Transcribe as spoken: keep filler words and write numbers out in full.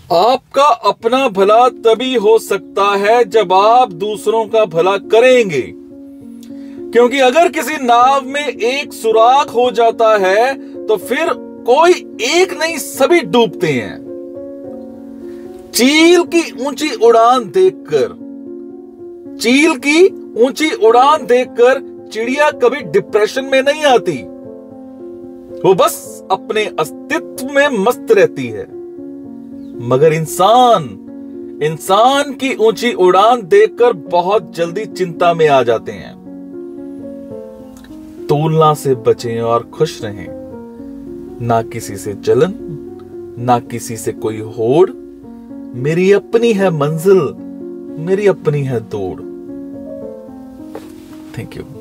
आपका अपना भला तभी हो सकता है जब आप दूसरों का भला करेंगे, क्योंकि अगर किसी नाव में एक सुराख हो जाता है तो फिर कोई एक नहीं सभी डूबते हैं। चील की ऊंची उड़ान देखकर चील की ऊंची उड़ान देखकर चिड़िया कभी डिप्रेशन में नहीं आती, वो बस अपने अस्तित्व में मस्त रहती है। मगर इंसान इंसान की ऊंची उड़ान देखकर बहुत जल्दी चिंता में आ जाते हैं। तुलना से बचें और खुश रहें। ना किसी से जलन, ना किसी से कोई होड़। मेरी अपनी है मंजिल, मेरी अपनी है दौड़। Thank you.